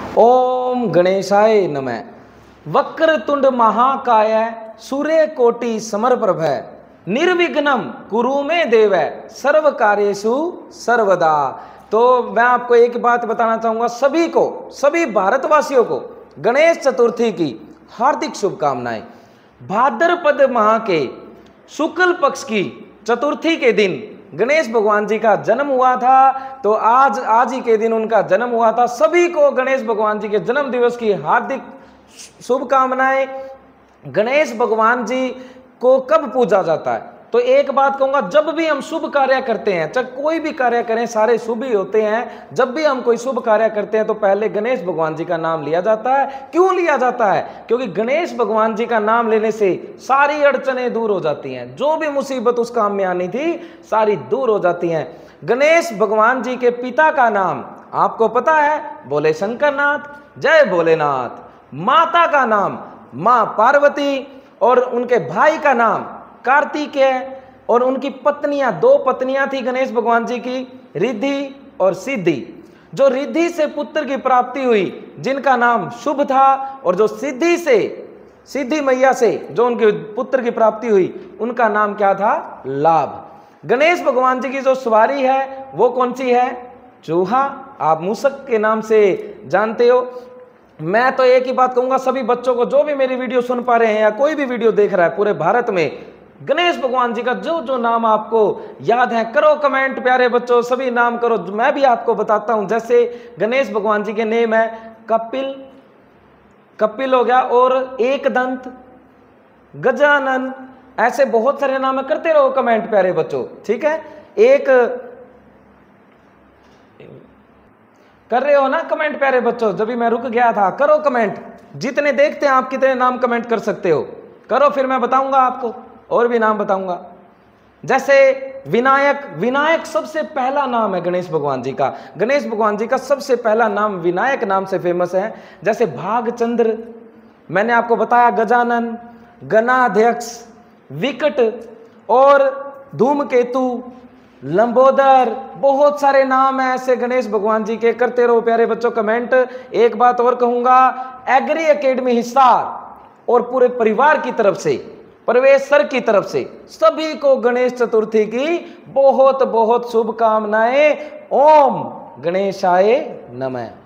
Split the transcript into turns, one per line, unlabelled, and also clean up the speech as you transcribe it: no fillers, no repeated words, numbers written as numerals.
ओम गणेशाय नमः। वक्रतुंड महाकाय सूर्य कोटि समप्रभ निर्विघ्नं कुरु मे देव सर्व कार्येषु सर्वदा। तो मैं आपको एक बात बताना चाहूंगा, सभी को, सभी भारतवासियों को गणेश चतुर्थी की हार्दिक शुभकामनाएं। भाद्रपद माह के शुक्ल पक्ष की चतुर्थी के दिन गणेश भगवान जी का जन्म हुआ था। तो आज ही के दिन उनका जन्म हुआ था। सभी को गणेश भगवान जी के जन्म दिवस की हार्दिक शुभकामनाएं। गणेश भगवान जी को कब पूजा जाता है? तो एक बात कहूंगा, जब भी हम शुभ कार्य करते हैं, चाहे कोई भी कार्य करें, सारे शुभ ही होते हैं। जब भी हम कोई शुभ कार्य करते हैं तो पहले गणेश भगवान जी का नाम लिया जाता है। क्यों लिया जाता है? क्योंकि गणेश भगवान जी का नाम लेने से सारी अड़चनें दूर हो जाती हैं। जो भी मुसीबत उस काम में आनी थी सारी दूर हो जाती हैं। गणेश भगवान जी के पिता का नाम आपको पता है? बोले शंकरनाथ, जय भोलेनाथ। माता का नाम मां पार्वती और उनके भाई का नाम कार्तिकेय और उनकी पत्नियां, दो पत्नियां थी गणेश भगवान जी की, रिद्धि और सिद्धि। जो रिद्धि से पुत्र की प्राप्ति हुई जिनका नाम शुभ था, और जो सिद्धि से, सिद्धि मैया से जो उनके पुत्र की प्राप्ति हुई उनका नाम क्या था? लाभ। गणेश भगवान जी की जो सवारी है वो कौन सी है? चूहा। आप मूषक के नाम से जानते हो। मैं तो एक ही बात कहूंगा, सभी बच्चों को, जो भी मेरी वीडियो सुन पा रहे हैं या कोई भी वीडियो देख रहा है पूरे भारत में, गणेश भगवान जी का जो जो नाम आपको याद है करो कमेंट। प्यारे बच्चों सभी नाम करो, मैं भी आपको बताता हूं। जैसे गणेश भगवान जी के नेम है कपिल, कपिल हो गया, और एक दंत, गजानन, ऐसे बहुत सारे नाम है। करते रहो कमेंट प्यारे बच्चों, ठीक है? एक कर रहे हो ना कमेंट प्यारे बच्चों? जब भी मैं रुक गया था, करो कमेंट। जितने देखते हैं आप कितने नाम कमेंट कर सकते हो, करो, फिर मैं बताऊंगा आपको और भी नाम बताऊंगा। जैसे विनायक, विनायक सबसे पहला नाम है गणेश भगवान जी का। गणेश भगवान जी का सबसे पहला नाम विनायक नाम से फेमस है। जैसे भागचंद्र, मैंने आपको बताया, गजानन, गणाध्यक्ष, विकट और धूमकेतु, लंबोदर, बहुत सारे नाम है ऐसे गणेश भगवान जी के। करते रहो प्यारे बच्चों कमेंट। एक बात और कहूंगा, एग्री एकेडमी हिसार और पूरे परिवार की तरफ से, प्रवेश सर की तरफ से सभी को गणेश चतुर्थी की बहुत बहुत शुभकामनाएं। ओम गणेशाय नमः।